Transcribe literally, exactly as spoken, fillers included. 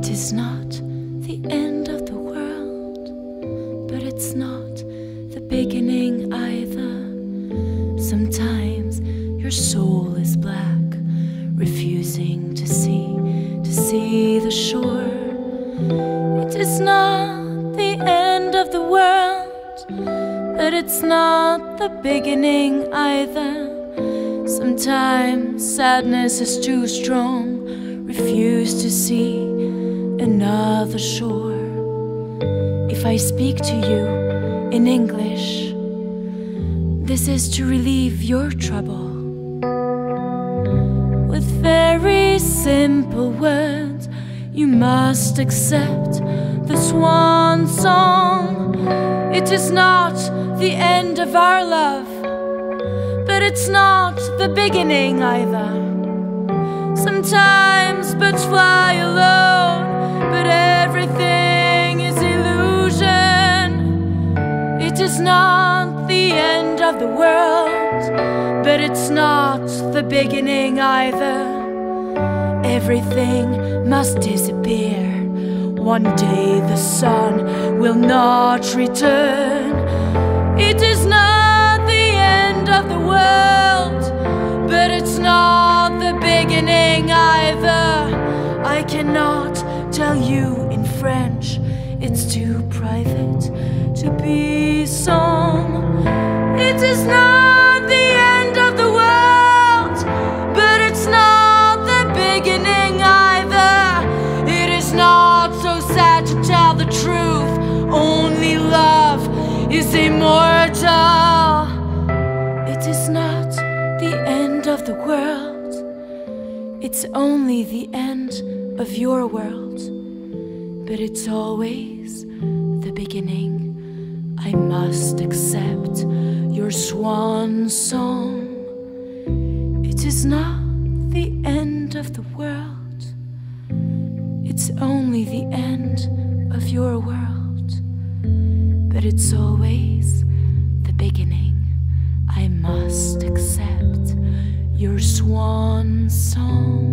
It is not the end of the world, but it's not the beginning either. Sometimes your soul is black, refusing to see, to see the shore. It is not the end of the world, but it's not the beginning either. Sometimes sadness is too strong, refuse to see another shore. If I speak to you in English, this is to relieve your trouble. With very simple words, you must accept the swan song. It is not the end of our love, but it's not the beginning either. Sometimes birds fly alone, but everything is illusion. It is not the end of the world, but it's not the beginning either. Everything must disappear. One day the sun will not return. It is not the end of the world, but it's not the beginning either. I cannot tell you in French, it's too private to be sung. It is not the end of the world, but it's not the beginning either. It is not so sad to tell the truth, only love is immortal. It is not the end of the world, it's only the end of your world, but it's always the beginning. I must accept your swan song. It is not the end of the world, it's only the end of your world, but it's always the beginning. I must accept your swan song.